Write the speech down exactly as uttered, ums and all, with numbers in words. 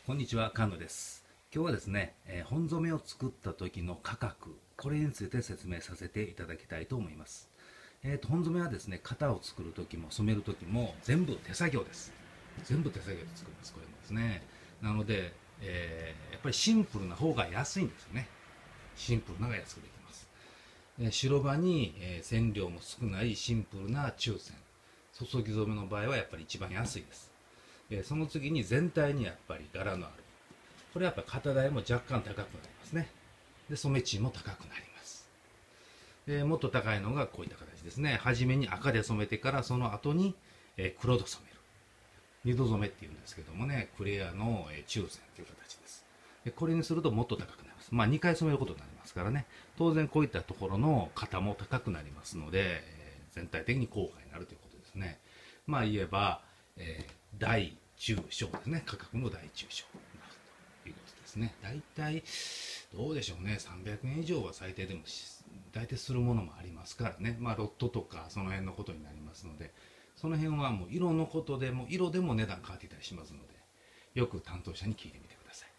こんにちは、菅野です。今日はですね、えー本染めを作った時の価格、これについて説明させていただきたいと思います。えーと、本染めはですね、型を作る時も染める時も全部手作業です。全部手作業で作ります、これもですね。なので、えーやっぱりシンプルな方が安いんですよね。シンプルなのが安くできます。えー白場に、えー染料も少ないシンプルな中線。注ぎ染めの場合はやっぱり一番安いです。えーその次に全体にやっぱり柄のある。これはやっぱ型代も若干高くなりますね。で、染め値も高くなります。で、もっと高いのがこういった形ですね。初めに赤で染めてからその後に、えー黒で染める。二度染めっていうんですけどもね、クレアの、えー中線という形です。で、これにするともっと高くなります。まあにかい染めることになりますからね。当然こういったところの型も高くなりますので、えー全体的に高価になるということですね。まあ言えば、えー大中小ですね。価格の大中小になるということですね。大体、どうでしょうね。さんびゃくえん以上は最低でも大体するものもありますからね。まあロットとかその辺のことになりますので、その辺はもう色のことでも、色でも値段変わっていたりしますので、よく担当者に聞いてみてください。